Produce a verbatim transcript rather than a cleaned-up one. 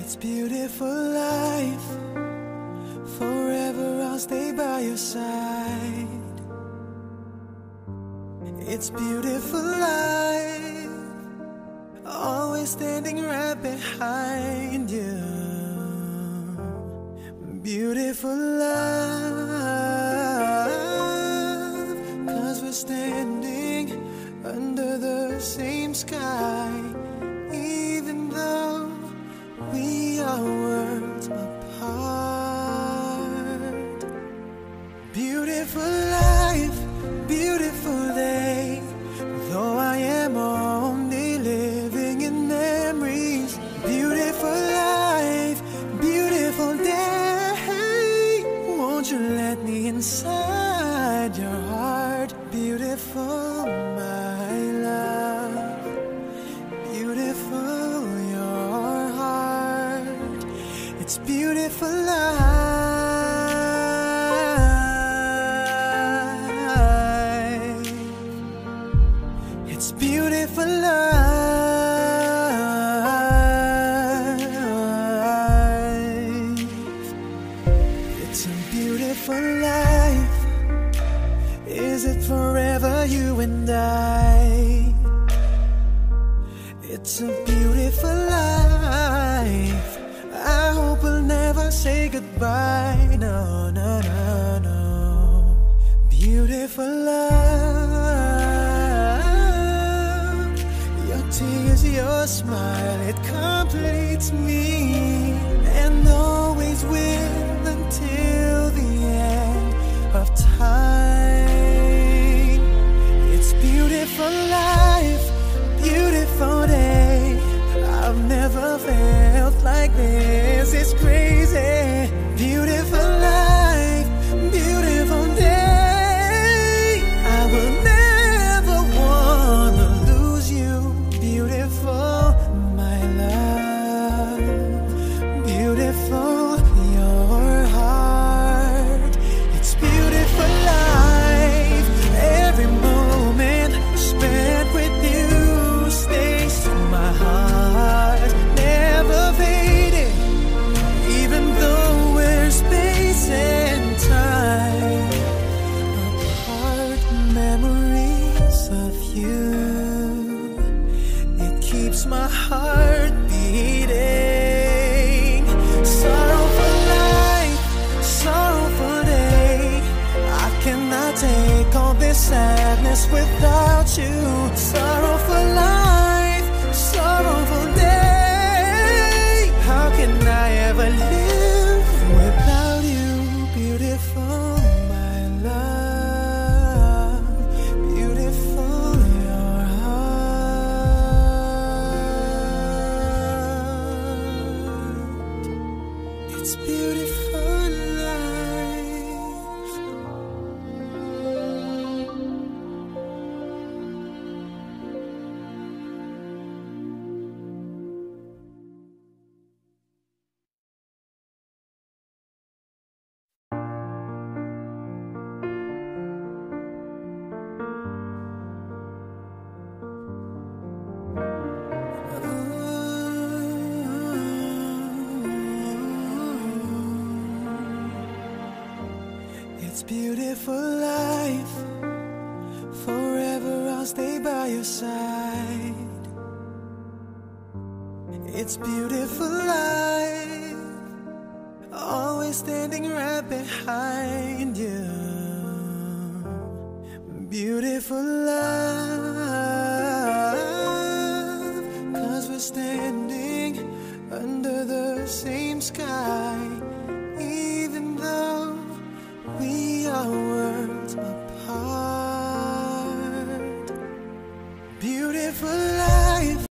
It's beautiful life. Forever I'll stay by your side. It's beautiful life. Always standing right behind you. Beautiful love, 'cause we're standing under the same sky, even though we are worlds apart. Beautiful life, beautiful day, though I am only living in memories. Beautiful life, beautiful day, won't you let me inside your heart? Beautiful, my love, beautiful your heart. It's beautiful life. It's beautiful life. It's a beautiful life. Is it forever, you and I? It's a beautiful life. I hope we'll never say goodbye. No, no, no, no. Beautiful love. Your tears, your smile, it completes me, and always will until the end of time. It's beautiful life, beautiful day. I've never felt like this. It's crazy. Beautiful life, beautiful day. I will never wanna lose you. Beautiful, my love. Beautiful, your heart. It's beautiful life. Every moment spent with you stays in my heart, never fading, even though we're space and time apart. Memories of you, it keeps my heart beating. Sorrowful life, sorrowful day, I cannot take all this sadness without you. Sorrowful life, sorrowful day, how can I ever live without you? Beautiful, my love, beautiful your heart. It's beautiful life. It's beautiful life. Forever I'll stay by your side. It's beautiful life. Always standing right behind you. Beautiful love, 'cause we're standing under the same sky,